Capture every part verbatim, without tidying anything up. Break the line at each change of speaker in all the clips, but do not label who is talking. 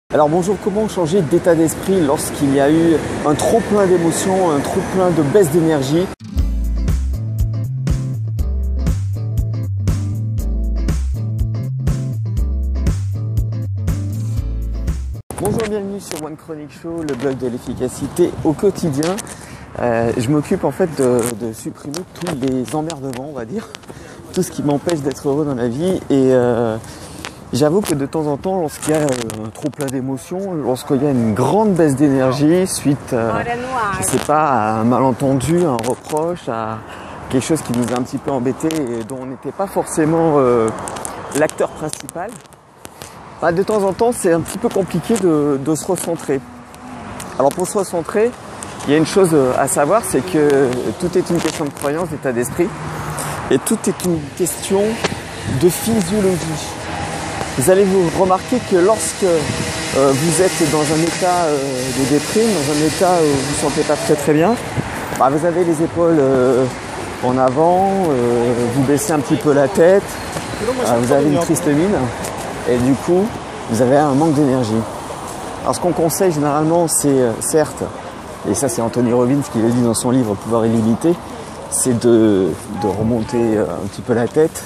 Alors bonjour, comment changer d'état d'esprit lorsqu'il y a eu un trop plein d'émotions, un trop plein de baisse d'énergie? Bonjour, bienvenue sur One Chronic Show, le blog de l'efficacité au quotidien. Euh, je m'occupe en fait de, de supprimer tous les emmerdements, on va dire, tout ce qui m'empêche d'être heureux dans la vie et euh, j'avoue que de temps en temps, lorsqu'il y a un trop plein d'émotions, lorsqu'il y a une grande baisse d'énergie suite, euh, je sais pas, à un malentendu, un reproche, à quelque chose qui nous a un petit peu embêté et dont on n'était pas forcément euh, l'acteur principal, bah, de temps en temps, c'est un petit peu compliqué de, de se recentrer. Alors pour se recentrer, il y a une chose à savoir, c'est que tout est une question de croyance, d'état d'esprit, et tout est une question de physiologie. Vous allez vous remarquer que lorsque euh, vous êtes dans un état euh, de déprime, dans un état où vous ne vous sentez pas très très bien, bah, vous avez les épaules euh, en avant, euh, vous baissez un petit peu la tête, euh, vous avez une triste mine et du coup vous avez un manque d'énergie. Alors ce qu'on conseille généralement, c'est euh, certes, et ça c'est Anthony Robbins qui le dit dans son livre Pouvoir illimité, c'est de, de remonter un petit peu la tête,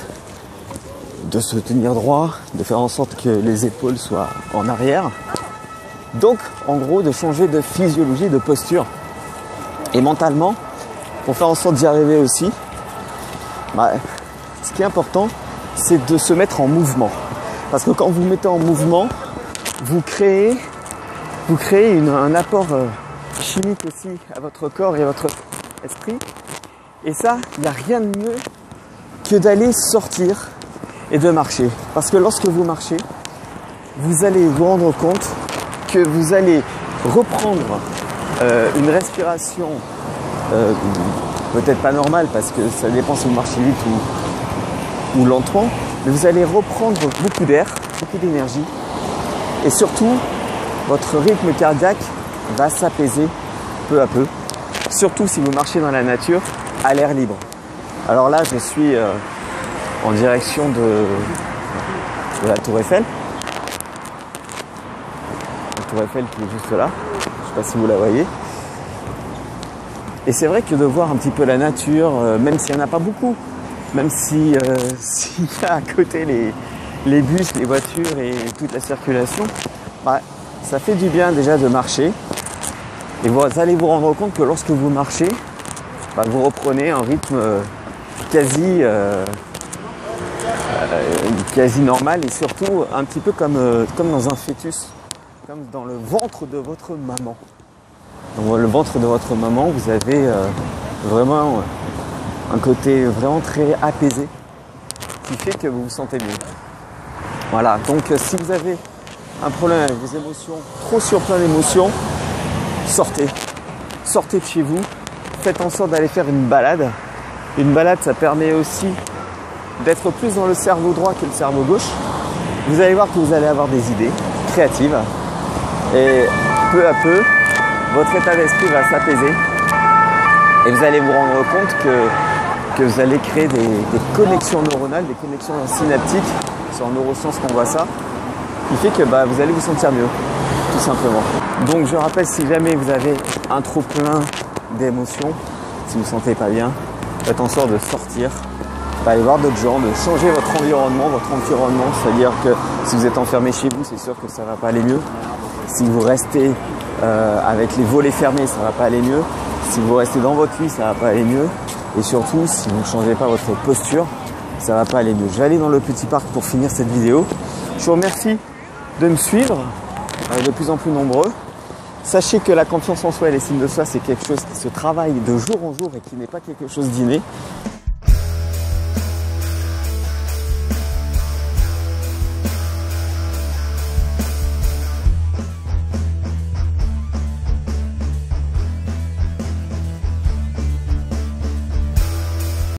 de se tenir droit, de faire en sorte que les épaules soient en arrière. Donc, en gros, de changer de physiologie, de posture. Et mentalement, pour faire en sorte d'y arriver aussi, bah, ce qui est important, c'est de se mettre en mouvement. Parce que quand vous mettez en mouvement, vous créez, vous créez une, un apport euh, chimique aussi à votre corps et à votre esprit. Et ça, il n'y a rien de mieux que d'aller sortir et de marcher. Parce que lorsque vous marchez, vous allez vous rendre compte que vous allez reprendre euh, une respiration euh, peut-être pas normale parce que ça dépend si vous marchez vite ou, ou lentement, mais vous allez reprendre beaucoup d'air, beaucoup d'énergie et surtout votre rythme cardiaque va s'apaiser peu à peu, surtout si vous marchez dans la nature à l'air libre. Alors là, je suis euh, en direction de, de la Tour Eiffel. La Tour Eiffel qui est juste là. Je ne sais pas si vous la voyez. Et c'est vrai que de voir un petit peu la nature, euh, même s'il n'y en a pas beaucoup, même si euh, s'il y a à côté les, les bus, les voitures et toute la circulation, bah, ça fait du bien déjà de marcher. Et vous allez vous rendre compte que lorsque vous marchez, bah, vous reprenez un rythme euh, quasi... Euh, quasi normal et surtout un petit peu comme, euh, comme dans un fœtus, comme dans le ventre de votre maman. Dans le ventre de votre maman, vous avez euh, vraiment un côté vraiment très apaisé qui fait que vous vous sentez mieux. Voilà, donc euh, si vous avez un problème avec vos émotions, trop sur plein d'émotions, sortez. Sortez de chez vous, faites en sorte d'aller faire une balade. Une balade, ça permet aussi d'être plus dans le cerveau droit que le cerveau gauche. Vous allez voir que vous allez avoir des idées créatives et peu à peu votre état d'esprit va s'apaiser et vous allez vous rendre compte que, que vous allez créer des, des connexions neuronales, des connexions synaptiques, c'est en neurosciences qu'on voit ça, qui fait que bah, vous allez vous sentir mieux, tout simplement. Donc je rappelle, si jamais vous avez un trop plein d'émotions, si vous ne vous sentez pas bien, faites en sorte de sortir, aller voir d'autres gens, de changer votre environnement, votre environnement, c'est-à-dire que si vous êtes enfermé chez vous, c'est sûr que ça va pas aller mieux. Si vous restez euh, avec les volets fermés, ça va pas aller mieux. Si vous restez dans votre lit, ça va pas aller mieux. Et surtout, si vous ne changez pas votre posture, ça va pas aller mieux. Je vais aller dans le petit parc pour finir cette vidéo. Je vous remercie de me suivre, euh, de plus en plus nombreux. Sachez que la confiance en soi et l'estime de soi, c'est quelque chose qui se travaille de jour en jour et qui n'est pas quelque chose d'inné.